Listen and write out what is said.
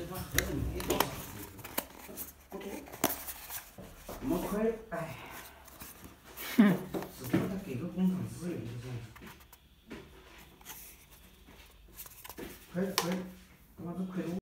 他喝的没多少，不多，这么快，哎，是不是他给个红糖汁有这种？快，干嘛这快点？